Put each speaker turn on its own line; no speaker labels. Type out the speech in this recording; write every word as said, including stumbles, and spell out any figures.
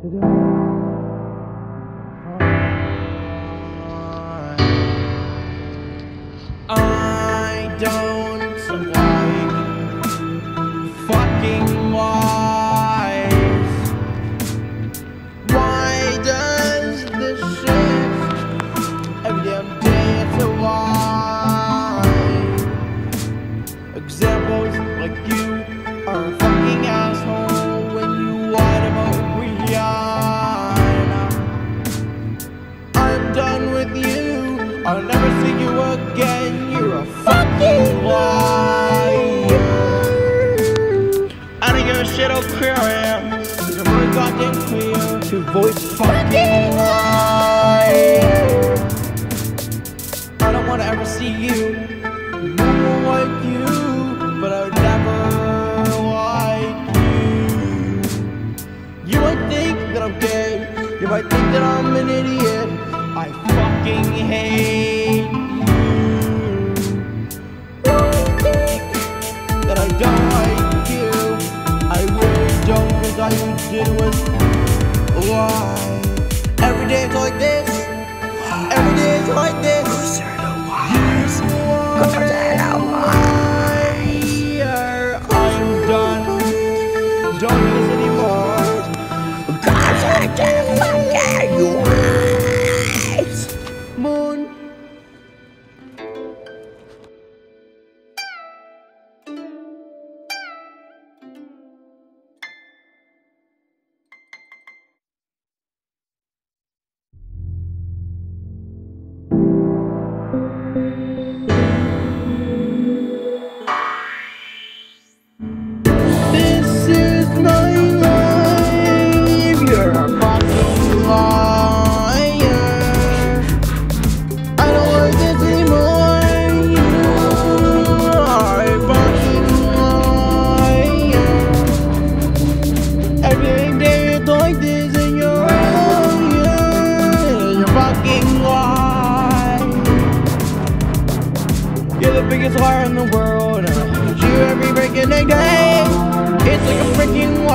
to do. I don't like fucking lies. Why does this shit every damn day it's a lie? Examples like you are a fucking asshole when you lied about Rihanna. I'm done with you, I'll never see you again. You're a fucking liar. I don't give a shit how queer I am. You're really goddamn clear to voice fucking liar. I don't wanna ever see you. No one like you, but I would never like you. You might think that I'm gay. You might think that I'm an idiot. I fucking hate you. That I don't like you. I really don't, cause all you did was lie. Every day it's like this. Every day it's like this. You are a liar. I'm done. Don't do this anymore. Cause I can't fucking you. Moon. This is my life. You're a fucking liar. I don't like this anymore. You are a fucking liar. Every day it's like this and you're a liar. You're fucking liar. You're the biggest liar in the world. You every freaking day. It's like a freaking